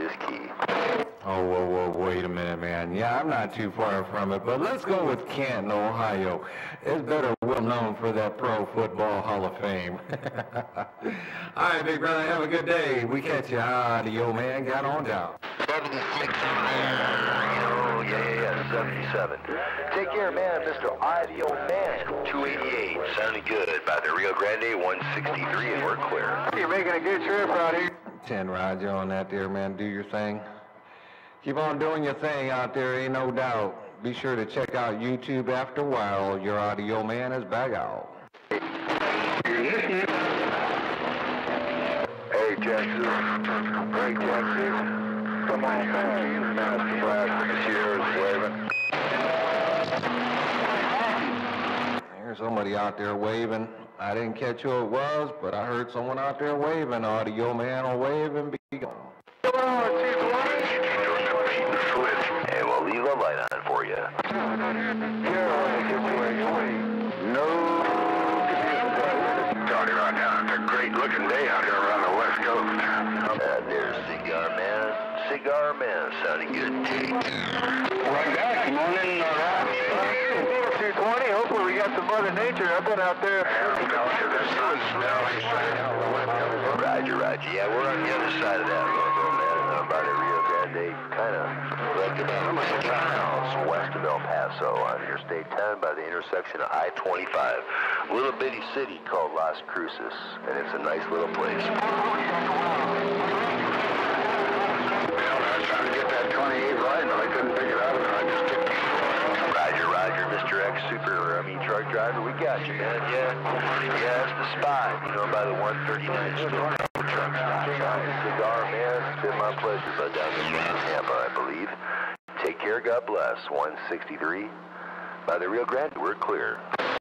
this key. Oh, whoa, wait a minute, man. Yeah, I'm not too far from it, but let's go with Canton, Ohio. It's better well known for that Pro Football Hall of Fame. All right, big brother, have a good day. We catch you. Audio man, got on down. 76 yeah, 77. Take care, man, Mr. Audioman288. Sounding good by the Rio Grande 163, and we're clear. You're making a good trip out here. 10 Roger on that there, man. Do your thing. Keep on doing your thing out there, ain't no doubt. Be sure to check out YouTube after a while. Your Audio Man is back out. Hey, Texas. Hey, Texas. Come on, man. Master Blast, Sierra's waving. There's somebody out there waving. I didn't catch who it was, but I heard someone out there waving. Audio Man will wave and be gone. And we'll leave the light on for you. No. Talking about now, it's a great looking day out here around the West Coast. There's Cigar Man. Cigar Man, sounding good. Right back, morning, 220, hopefully we got some Mother Nature. I've been out there. Roger. Yeah, we're on the other side of that road, man, by the Rio Grande, kind of like about 6 miles west of El Paso on Interstate 10 by the intersection of I-25. Little bitty city called Las Cruces, and it's a nice little place. Well, I was trying to get that 28 right, but I couldn't pick it out, and I just took it. Roger, Mr. X truck driver, we got you, man. Yeah, that's the spot, by the 139 store. Truck stop. Cigar Man, it's been my pleasure, but down in Tampa, I believe. Take care, God bless. 163 by the Rio Grande, we're clear.